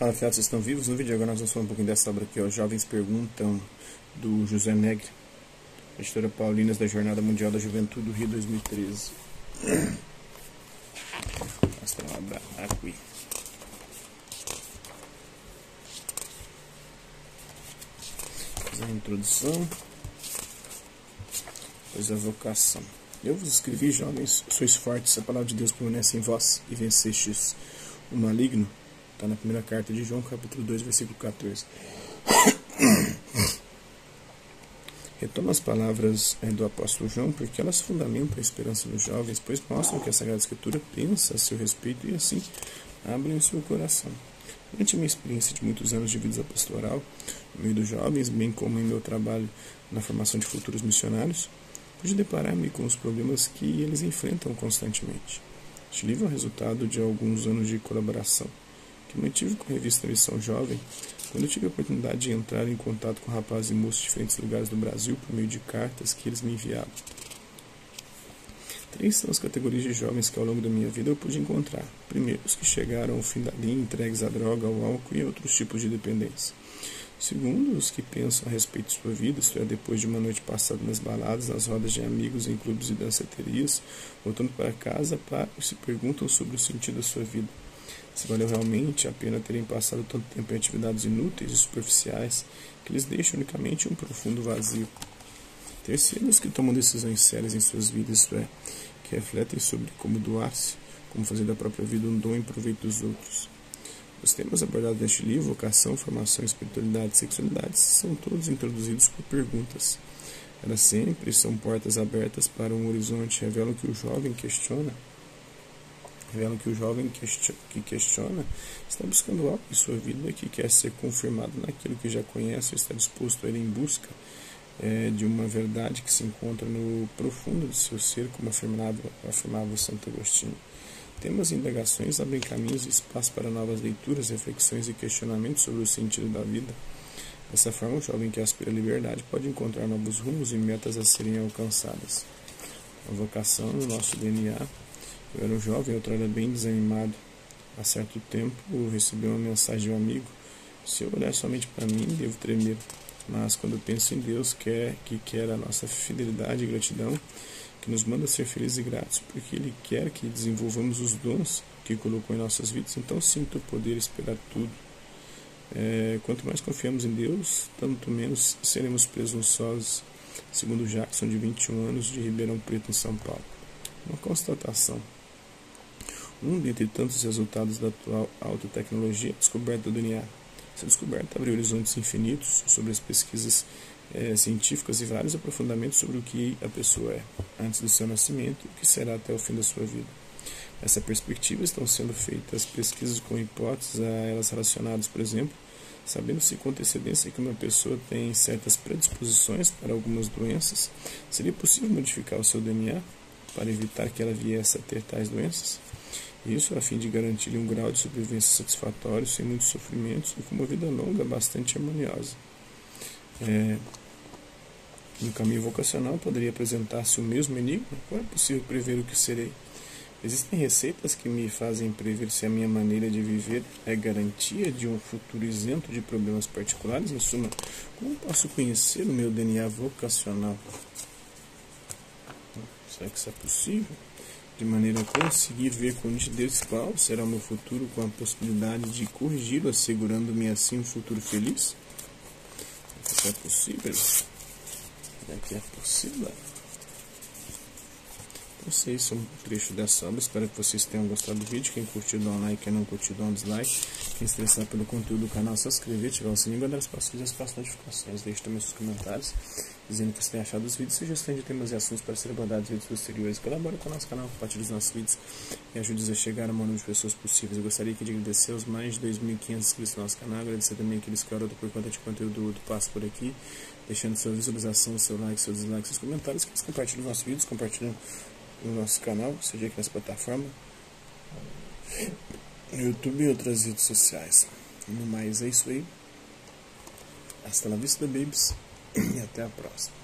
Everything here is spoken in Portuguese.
Fala, fiados, vocês estão vivos? No vídeo agora nós vamos falar um pouquinho dessa obra aqui, ó, Jovens Perguntam, do José Negri, editora Paulinas, da Jornada Mundial da Juventude do Rio 2013. Mostra uma obra aqui. Fazer a introdução, depois a vocação. Eu vos escrevi, jovens, sois fortes, a palavra de Deus permanece em vós e vencestes o maligno. Está na primeira carta de João, capítulo 2, versículo 14. Retoma as palavras do apóstolo João, porque elas fundamentam a esperança dos jovens, pois mostram que a Sagrada Escritura pensa a seu respeito e assim abrem o seu coração. Durante a minha experiência de muitos anos de vida pastoral, no meio dos jovens, bem como em meu trabalho na formação de futuros missionários, pude deparar-me com os problemas que eles enfrentam constantemente. Este livro é o resultado de alguns anos de colaboração que mantive com a revista Missão Jovem, quando eu tive a oportunidade de entrar em contato com rapazes e moços de diferentes lugares do Brasil por meio de cartas que eles me enviavam. 3 são as categorias de jovens que ao longo da minha vida eu pude encontrar. Primeiro, os que chegaram ao fim da linha, entregues à droga, ao álcool e outros tipos de dependência. Segundo, os que pensam a respeito de sua vida, isto é, depois de uma noite passada nas baladas, nas rodas de amigos, em clubes e danceterias, voltando para casa, param e se perguntam sobre o sentido da sua vida. Se valeu realmente a pena terem passado tanto tempo em atividades inúteis e superficiais que lhes deixam unicamente um profundo vazio. Terceiro, os que tomam decisões sérias em suas vidas, isto é, que refletem sobre como doar-se, como fazer da própria vida um dom em proveito dos outros. Os temas abordados neste livro, vocação, formação, espiritualidade e sexualidade, são todos introduzidos por perguntas. Elas sempre são portas abertas para um horizonte, revelam que o jovem que questiona está buscando algo em sua vida que quer ser confirmado naquilo que já conhece, está disposto a ir em busca de uma verdade que se encontra no profundo de seu ser, como afirmava Santo Agostinho. Temas e indagações abrem caminhos e espaço para novas leituras, reflexões e questionamentos sobre o sentido da vida. Dessa forma, o jovem que aspira à liberdade pode encontrar novos rumos e metas a serem alcançadas. A vocação no nosso DNA. Eu era um jovem, outra era bem desanimado. Há certo tempo, eu recebi uma mensagem de um amigo. Se eu olhar somente para mim, devo tremer. Mas quando eu penso em Deus, que quer a nossa fidelidade e gratidão, que nos manda ser felizes e gratos, porque Ele quer que desenvolvamos os dons que colocou em nossas vidas, então sinto poder esperar tudo. Quanto mais confiamos em Deus, tanto menos seremos presunçosos, segundo Jackson, de 21 anos, de Ribeirão Preto, em São Paulo. Uma constatação. Um dentre tantos resultados da atual alta tecnologia é a descoberta do DNA. Essa descoberta abre horizontes infinitos sobre as pesquisas científicas e vários aprofundamentos sobre o que a pessoa é, antes do seu nascimento e o que será até o fim da sua vida. Nessa perspectiva estão sendo feitas pesquisas com hipóteses a elas relacionadas, por exemplo, sabendo-se com antecedência que uma pessoa tem certas predisposições para algumas doenças, seria possível modificar o seu DNA para evitar que ela viesse a ter tais doenças? Isso a fim de garantir um grau de sobrevivência satisfatório, sem muitos sofrimentos e com uma vida longa bastante harmoniosa. No caminho vocacional poderia apresentar-se o mesmo enigma? Como é possível prever o que serei? Existem receitas que me fazem prever se a minha maneira de viver é garantia de um futuro isento de problemas particulares? Em suma, como posso conhecer o meu DNA vocacional? Será que isso é possível? De maneira a conseguir ver com nitidez qual será o meu futuro, com a possibilidade de corrigi-lo, assegurando-me assim um futuro feliz? Será que é possível? Será que é possível? Então, isso é um trecho dessa obra. Espero que vocês tenham gostado do vídeo. Quem curtiu, dá um like. Quem não curtiu, dá um dislike. Quem se interessar pelo conteúdo do canal, se inscrever, ativar o sininho, guardar as passagens e as notificações. Deixe também seus comentários dizendo o que você tem achado dos vídeos, sugestões de temas e assuntos para serem abordados em vídeos posteriores. Colabore com o nosso canal, compartilhe os nossos vídeos e ajude-nos a chegar a maior número de pessoas possíveis. Eu gostaria de agradecer aos mais de 2.500 inscritos no nosso canal, agradecer também aqueles que oram por conta de conteúdo do passo por aqui, deixando sua visualização, seu like, seu dislike, seus comentários, que eles compartilhem os nossos vídeos, compartilhem no nosso canal, seja aqui nessa plataforma, no YouTube e outras redes sociais. No mais, é isso aí. Hasta la vista, babies. E até a próxima.